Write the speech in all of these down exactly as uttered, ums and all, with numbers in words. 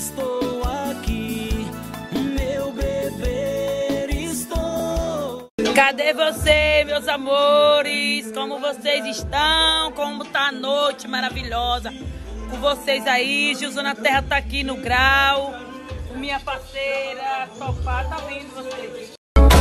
estou aqui, meu bebê, estou. Cadê você, meus amores? Como vocês estão? Como tá a noite maravilhosa com vocês aí? Gilzona Terra tá aqui no grau. Minha parceira, Topá, tá vendo vocês?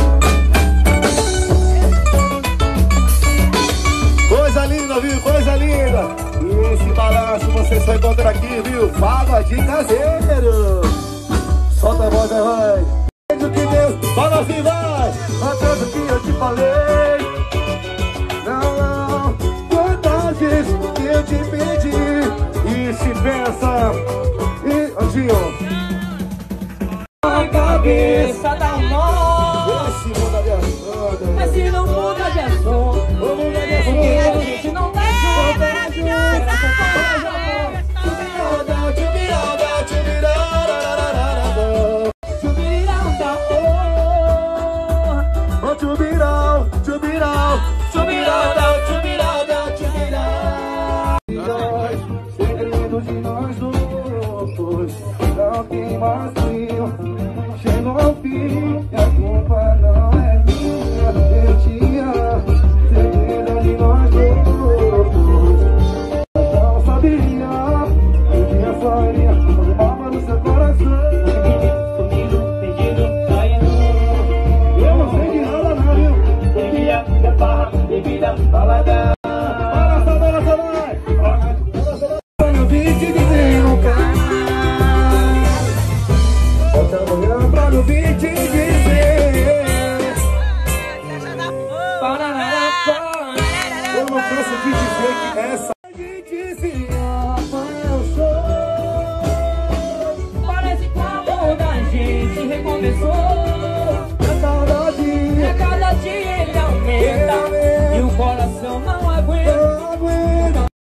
Coisa linda, viu? Coisa linda! E esse balanço você só encontra aqui, viu? Pagodinho caseiro! Solta a voz, né, vai! O que Deus, fala assim, vai! Atrás que eu te falei. Não, não, quantas vezes que eu te pedi. E se pensa, e Andinho, a cabeça da mão. esse muda de assunto. Mas se não muda de assunto, O mundo é de porque a assunto. gente não tá junto. Não tem mais frio, chegou ao fim, e a culpa não é minha. Eu te amo, segredo de nós dois. Não sabia, eu tinha faria, fazer mal no seu coração. Sumido, perdido, caindo. Eu não sei de nada, não, viu? Bebia, é farra, bebida, balada. Balança, balança, vai! Balança, balança. Eu vim te dizer um cara. Pra não vir te dizer. Eu não canso de dizer que essa gente se ama, eu sou. Parece que o amor da gente recomeçou.